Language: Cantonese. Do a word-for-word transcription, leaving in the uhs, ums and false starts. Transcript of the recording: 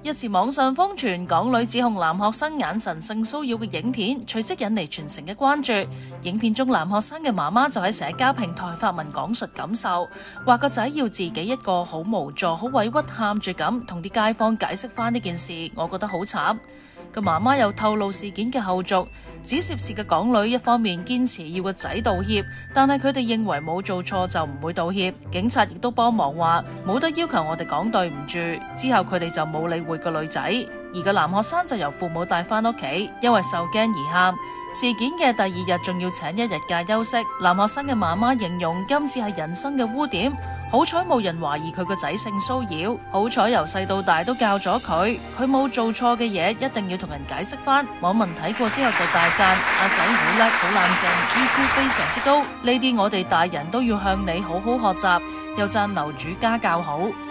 日前網上瘋傳港女指控男學生眼神性騷擾嘅影片，隨即引嚟全城嘅關注。影片中男學生嘅媽媽就喺社交平台發文講述感受，話個仔要自己一個好無助、好委屈，喊住咁同啲街坊解釋翻呢件事，我覺得好慘。個媽媽又透露事件嘅後續，指涉事嘅港女一方面堅持要個仔道歉，但係佢哋認為冇做錯就唔會道歉。警察亦都幫忙話冇得要求我哋講對唔住，之後佢哋就冇理會個女仔，而個男學生就由父母帶翻屋企，因為受驚而喊。事件嘅第二日仲要請一日假休息。男學生嘅媽媽形容今次係人生嘅污點，好彩冇人懷疑佢個仔性騷擾，好彩由細到大都教咗佢，佢冇做錯嘅嘢一定要同人解釋翻。網民睇過之後就大讚阿仔好叻，好冷靜，E Q 非常之高，呢啲我哋大人都要向你好好學習，又讚樓主家教好。